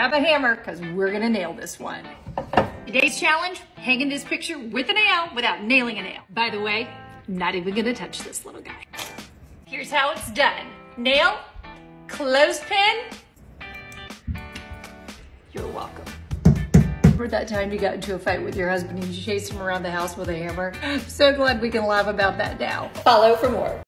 grab a hammer because we're gonna nail this one. Today's challenge, hanging this picture with a nail without nailing a nail. By the way, I'm not even gonna touch this little guy. Here's how it's done. Nail, clothespin. You're welcome. Remember that time you got into a fight with your husband and you chased him around the house with a hammer? I'm so glad we can laugh about that now. Follow for more.